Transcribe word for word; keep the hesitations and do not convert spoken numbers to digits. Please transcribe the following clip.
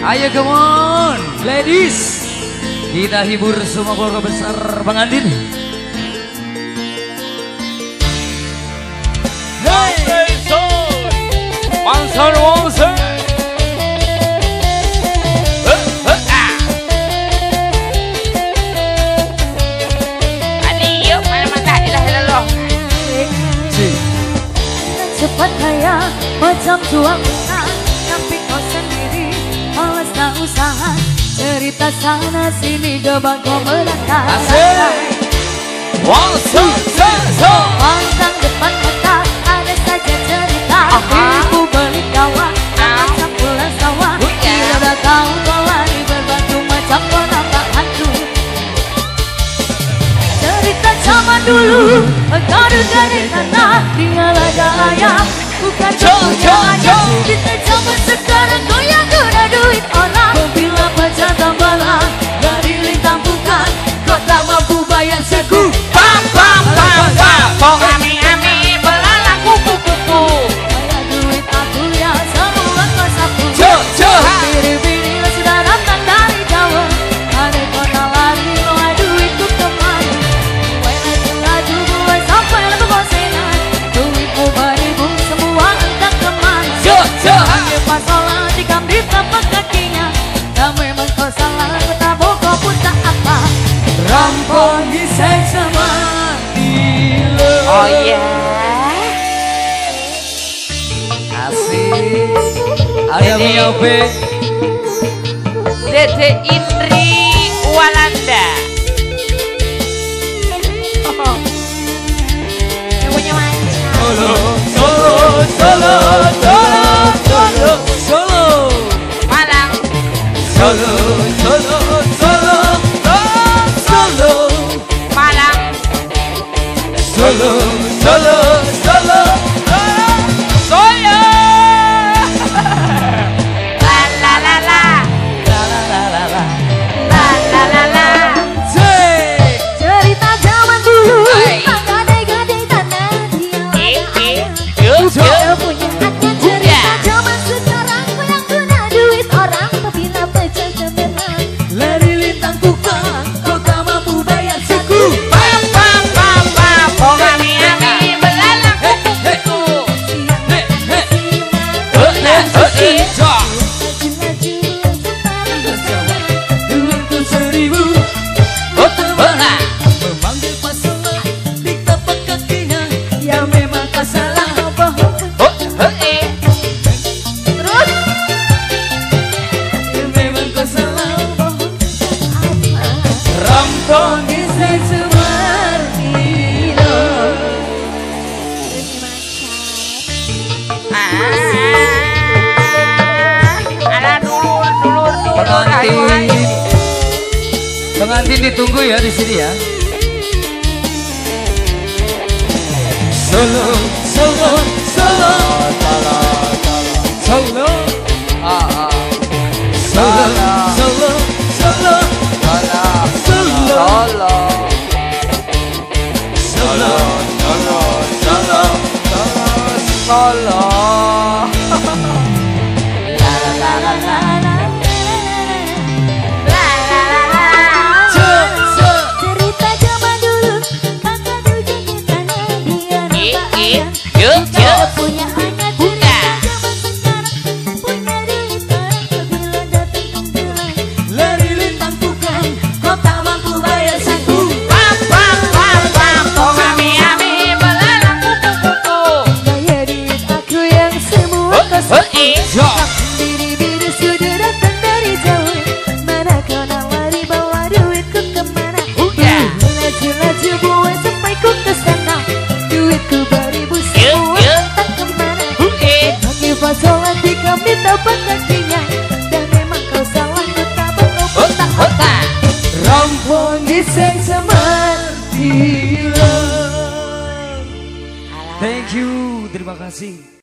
Ayo come on, ladies. Kita hibur semua keluarga besar pengantin. Hey, soy Mansan Wongse. Cepat kaya macam tuang besar, tapi kau sendiri malas tak usaha. Cerita sana sini coba kau menatap. Asik. One, two, three, four. Pantang depan mata ada saja cerita. Ibu beli kawan macam pulang sawah. Bila dah tahu kau lari berbatu macam penampar hantu. Cerita zaman dulu kau dari tanah dia gaya. Bukan punya kita zaman sekarang goyang guna duit orang. Bila pacar tambalan dari lintang bukan kau tak mampu bayar seku. Pam pam pam pam. Pong ami ami belalang kuku kuku. Bayar duit aku ya semua kau sapu. Jo jo. Bini-bini sudah datang dari Jawa. Ada kota lari bawa duitku kemana? Mulai laju-laju mulai sampai lagu bosenan. Duitmu beribu semua entah kemana. Jo jo. Pas sholat dikam di tapak kakinya. Dan memang kau salah kau tak bohong pun tak apa. Rampung gisai sama dilo. Oh yeah. Asik. Ada Miope. Dede Indri Walanda. Punya macam. Solo, solo, solo, solo, solo, solo. Malang. Solo, solo, solo, solo. Malang. Solo, solo, solo. Soya. La la la la. La la la la la. La la la la. Cek. Cerita zaman dulu Hai. gadai-gadai tanah dia Eh eh. ada Yo yo. Dia punya hanya cerita zaman sekarang yang guna duit orang. Apabila pecah cemerlang Lari lintang tukang, kau tak mampu bayar suku. Pam pam pam pam. Pong ami ami belalang kuku kuku. Hei, hei. Hei hei. Jo. laju-laju separuh Duitku seribu, Oh oh. memanggil pasangan di tapak kakinya. Ya memang kau salah. Oh hei. terus Ya memang kau salah. Rampung gisai seperti lo. Ah. Ala dulur dulur dulur. Pengantin, pengantin ditunggu ya di sini ya. Solo, solo, solo, solo, ah ah, solo, solo, solo, solo, solo, solo, solo, solo, solo. La la la la la. La la la la. cerita zaman dulu kakak dulu di tanah dia Eh rasa eh. ayah. Yo yo. Punya anak Buka. zaman sekarang punya duit orang. Apabila datang kumpulan Lari lintang tukang, kau tak mampu bayar saku. Pam pam pam pam. Pong ami ami belalang kuku kuku. gaya duit aku yang semua Oh kau oh eh. Jo. bini-bini sudah datang dari Jawa. Mana kau nak lari bawa duitku kemana? Buka. Laju-laju buat sampai ku kesana. Duitku beribu Yo semua yo. tak kemana. Eh. Kaki pasolan di kami tapak kakinya. Dan memang kau salah ku tak bakal Oh tak oh tak. Rampung gisai seperti lo. Thank you, terima kasih.